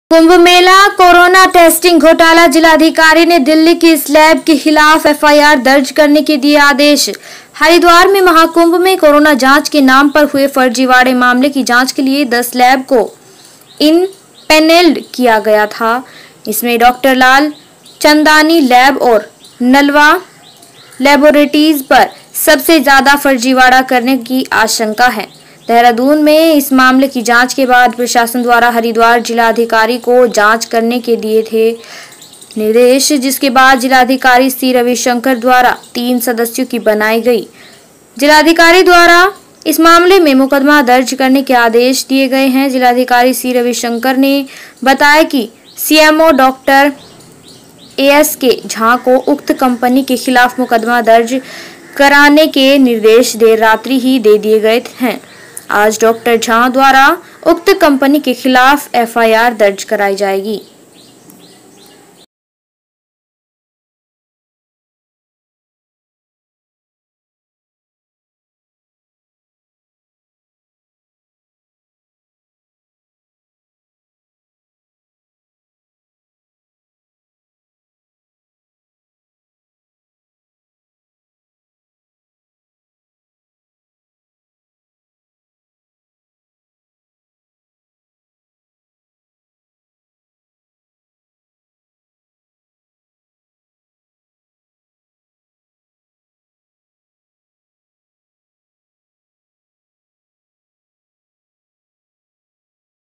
Kumbh Mela corona testing घोटाला। जिलाधिकारी ने दिल्ली की इस लैब के खिलाफ एफआईआर दर्ज करने के दिए आदेश। हरिद्वार में महाकुंभ में कोरोना जांच के नाम पर हुए फर्जीवाड़े मामले की जांच के लिए 10 लैब को इनपैनेल्ड किया गया था। इसमें डॉक्टर लाल चंदानी लैब और नलवा लैबोरेटरीज पर सबसे ज्यादा फर्जीवाड़ा करने की आशंका है। देहरादून में इस मामले की जांच के बाद प्रशासन द्वारा हरिद्वार जिलाधिकारी को जांच करने के दिए थे निर्देश, जिसके बाद जिलाधिकारी सी रविशंकर द्वारा 3 सदस्यों की बनाई गई जिलाधिकारी द्वारा इस मामले में मुकदमा दर्ज करने के आदेश दिए गए हैं। जिलाधिकारी सी रविशंकर ने बताया कि सीएमओ डॉक्टर ASK झा को उक्त कंपनी के खिलाफ मुकदमा दर्ज कराने के निर्देश देर रात्रि ही दे दिए गए हैं। आज डॉक्टर झा द्वारा उक्त कंपनी के खिलाफ एफआईआर दर्ज कराई जाएगी।